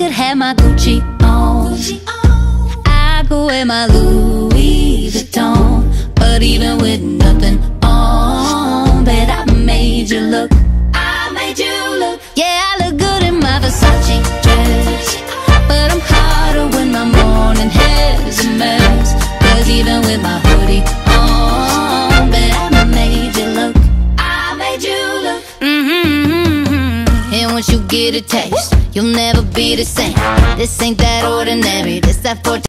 could have my Gucci on, I could wear my Louis Vuitton. But even with nothing on, bet I made you look. I made you look. Yeah, I look good in my Versace dress, but I'm hotter when my morning hair's a mess. Cause even with my hoodie on, bet I made you look. I made you look. And once you get a taste, you'll never be the same. This ain't that ordinary, this that 14.